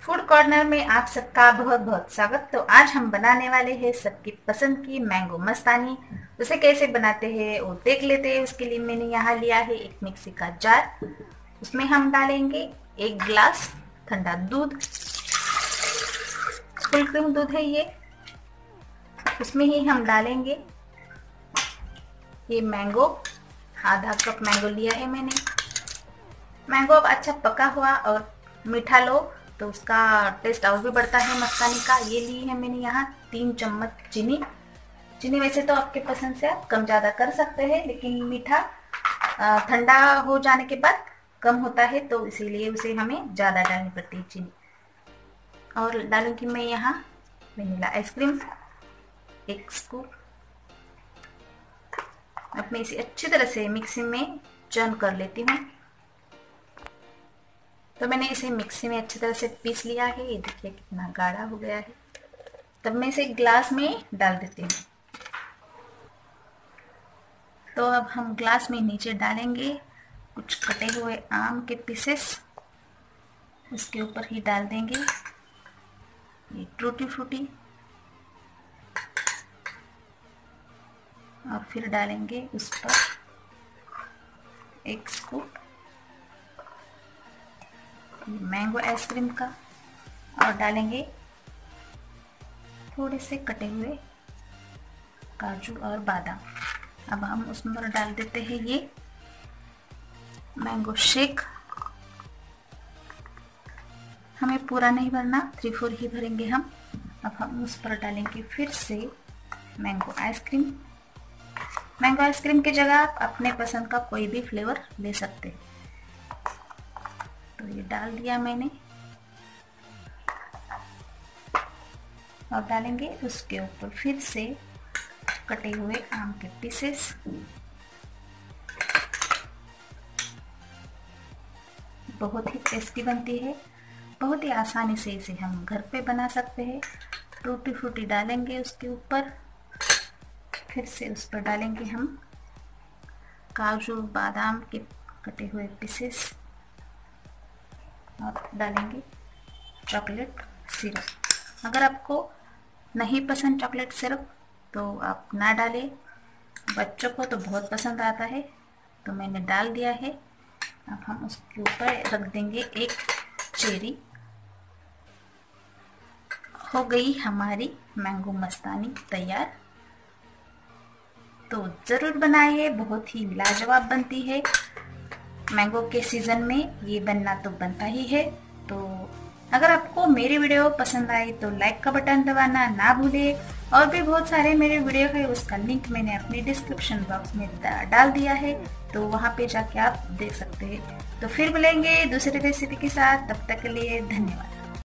Food corner में आप सबका बहुत बहुत स्वागत। तो आज हम बनाने वाले हैं सबकी पसंद की मैंगो मस्तानी। उसे कैसे बनाते हैं वो देख लेते हैं। उसके लिए मैंने यहाँ लिया है एक मिक्सी का जार। उसमें हम डालेंगे 1 गिलास ठंडा दूध, फुल क्रीम दूध है ये। उसमें ही हम डालेंगे ये मैंगो, आधा कप मैंगो लिया है मैंने। मैंगो अब अच्छा पका हुआ और मीठा लो तो उसका टेस्ट और भी बढ़ता है मस्तानी का। ये ली है मैंने यहाँ 3 चम्मच चीनी। चीनी वैसे तो आपके पसंद से आप कम ज़्यादा कर सकते हैं, लेकिन मीठा ठंडा हो जाने के बाद कम होता है, तो इसीलिए उसे हमें ज़्यादा डालनी पड़ती है चीनी। और डालूंगी मैं यहाँ वनीला आइसक्रीम 1 स्कूप। अब मैं इसे अच्छी तरह से मिक्सी में चर्न कर लेती हूँ। तो मैंने इसे मिक्सी में अच्छी तरह से पीस लिया है। ये देखिए कितना गाढ़ा हो गया है। तब मैं इसे ग्लास में डाल देती हूँ। तो अब हम ग्लास में नीचे डालेंगे कुछ कटे हुए आम के पीसेस। उसके ऊपर ही डाल देंगे ये टूटी फ्रूटी, और फिर डालेंगे उस पर 1 स्कूप मैंगो आइसक्रीम का, और डालेंगे थोड़े से कटे हुए काजू और बादाम। अब हम उसमें डाल देते हैं ये मैंगो शेक। हमें पूरा नहीं भरना, 3/4 ही भरेंगे हम। अब हम उस पर डालेंगे फिर से मैंगो आइसक्रीम। मैंगो आइसक्रीम की जगह आप अपने पसंद का कोई भी फ्लेवर ले सकते हैं। तो ये डाल दिया मैंने, और डालेंगे उसके ऊपर फिर से कटे हुए आम के पीसेस। बहुत ही टेस्टी बनती है, बहुत ही आसानी से इसे हम घर पे बना सकते हैं। टूटी फ्रूटी डालेंगे उसके ऊपर, फिर से उस पर डालेंगे हम काजू बादाम के कटे हुए पीसेस, और डालेंगे चॉकलेट सिरप। अगर आपको नहीं पसंद चॉकलेट सिरप तो आप ना डालें, बच्चों को तो बहुत पसंद आता है, तो मैंने डाल दिया है। अब हम उसके ऊपर रख देंगे एक चेरी। हो गई हमारी मैंगो मस्तानी तैयार। तो ज़रूर बनाइए, बहुत ही लाजवाब बनती है। मैंगो के सीज़न में ये बनना तो बनता ही है। तो अगर आपको मेरी वीडियो पसंद आई तो लाइक का बटन दबाना ना भूलिए। और भी बहुत सारे मेरे वीडियो है, उसका लिंक मैंने अपनी डिस्क्रिप्शन बॉक्स में डाल दिया है, तो वहाँ पे जाके आप देख सकते हैं। तो फिर मिलेंगे दूसरी रेसिपी के साथ, तब तक के लिए धन्यवाद।